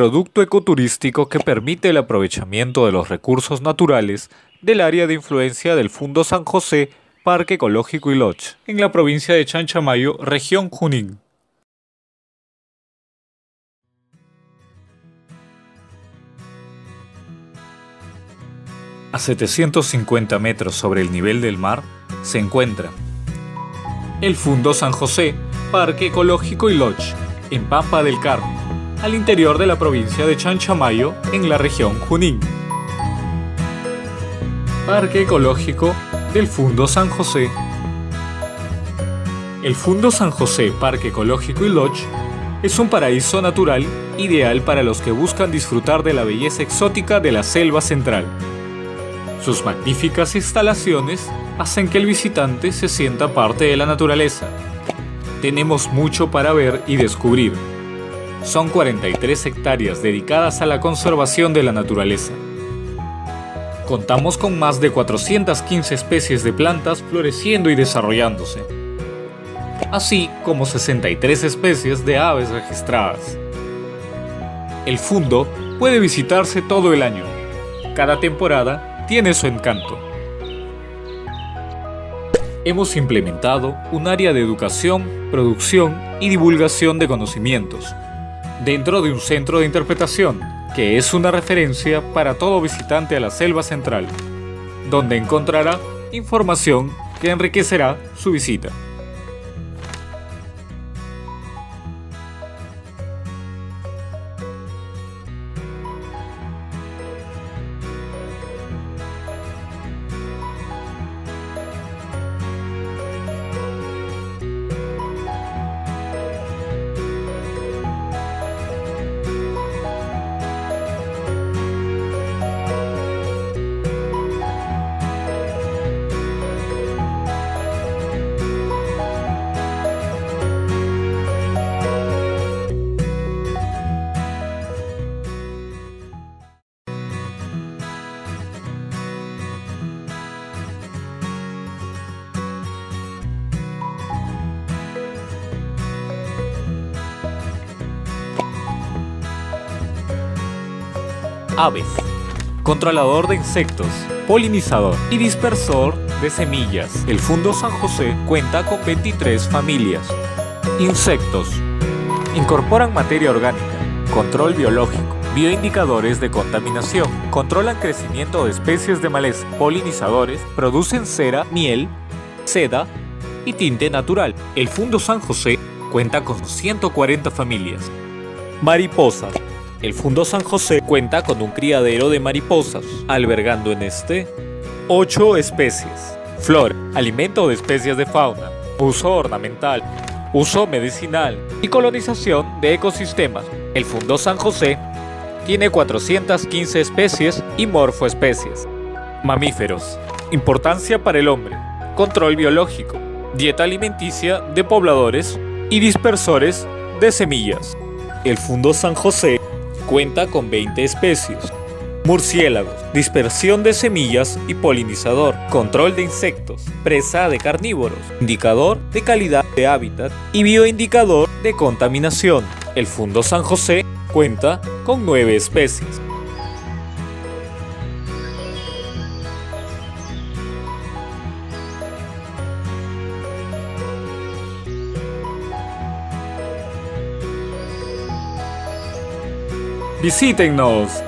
producto ecoturístico que permite el aprovechamiento de los recursos naturales del área de influencia del Fundo San José, Parque Ecológico y Lodge, en la provincia de Chanchamayo, región Junín. A 750 metros sobre el nivel del mar se encuentra el Fundo San José, Parque Ecológico y Lodge, en Pampa del Carmen, al interior de la provincia de Chanchamayo, en la región Junín. Parque Ecológico del Fundo San José. El Fundo San José, Parque Ecológico y Lodge es un paraíso natural ideal para los que buscan disfrutar de la belleza exótica de la selva central. Sus magníficas instalaciones hacen que el visitante se sienta parte de la naturaleza. Tenemos mucho para ver y descubrir. Son 43 hectáreas dedicadas a la conservación de la naturaleza. Contamos con más de 415 especies de plantas floreciendo y desarrollándose, así como 63 especies de aves registradas. El Fundo puede visitarse todo el año. Cada temporada tiene su encanto. Hemos implementado un área de educación, producción y divulgación de conocimientos, dentro de un centro de interpretación, que es una referencia para todo visitante a la selva central, donde encontrará información que enriquecerá su visita. Aves, controlador de insectos, polinizador y dispersor de semillas. El Fundo San José cuenta con 23 familias. Insectos. Incorporan materia orgánica, control biológico, bioindicadores de contaminación, controlan crecimiento de especies de maleza, polinizadores, producen cera, miel, seda y tinte natural. El Fundo San José cuenta con 140 familias. Mariposas. El Fundo San José cuenta con un criadero de mariposas, albergando en este 8 especies. Flora, alimento de especies de fauna, uso ornamental, uso medicinal y colonización de ecosistemas. El Fundo San José tiene 415 especies y morfoespecies. Mamíferos, importancia para el hombre, control biológico, dieta alimenticia de pobladores y dispersores de semillas. El Fundo San José cuenta con 20 especies. Murciélagos, dispersión de semillas y polinizador, control de insectos, presa de carnívoros, indicador de calidad de hábitat y bioindicador de contaminación. El Fundo San José cuenta con 9 especies. Visítennos